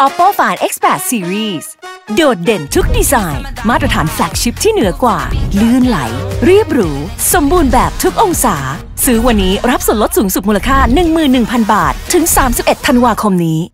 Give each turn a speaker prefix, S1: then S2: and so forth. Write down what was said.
S1: Oppo Find X8 Series โดดเด่นทุกดีไซน์มาตรฐานแฟลกชิพที่เหนือกว่าลื่นไหลเรียบหรูสมบูรณ์แบบทุกองศาซื้อวันนี้รับส่วนลดสูงสุดมูลค่า 11,000 บาทถึง31 ธันวาคมนี้